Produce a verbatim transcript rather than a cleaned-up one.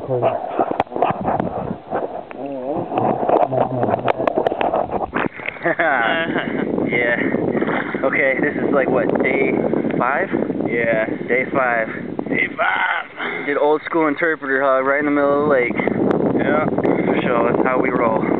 recording. Yeah. Okay, this is like what, day five? Yeah. Day five. Day five. Did old school interpreter hug right in the middle of the lake. Yeah. For sure, that's how we roll.